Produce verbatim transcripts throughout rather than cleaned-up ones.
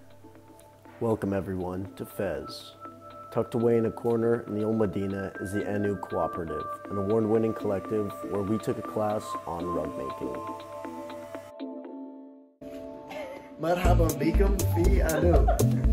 Welcome everyone to Fez. Tucked away in a corner in the old Medina is the Annou Cooperative, an award-winning collective where we took a class on rug making. Marhaban bikum fi Annou.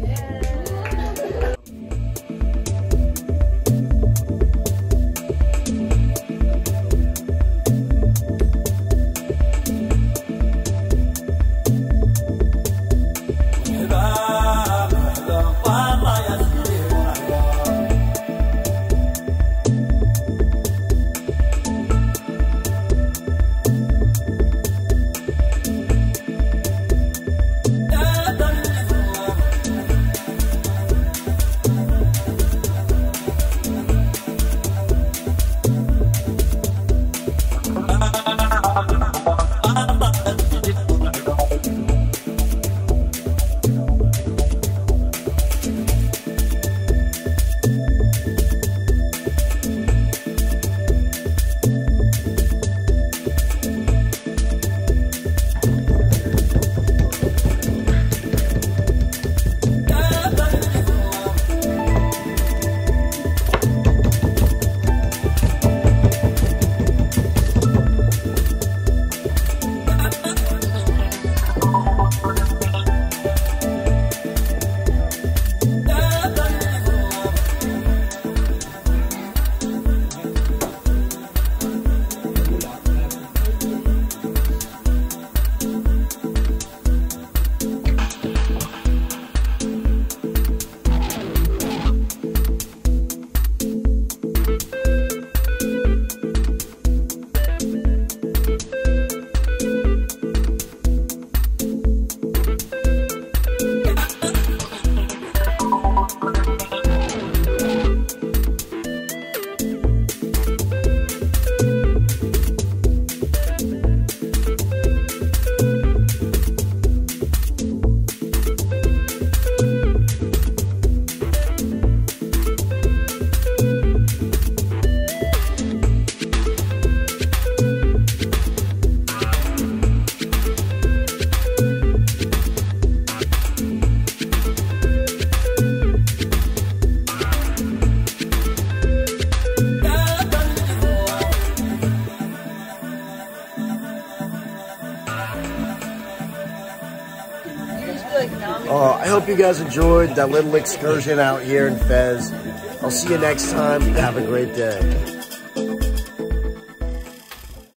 Uh, I hope you guys enjoyed that little excursion out here in Fez. I'll see you next time. Have a great day.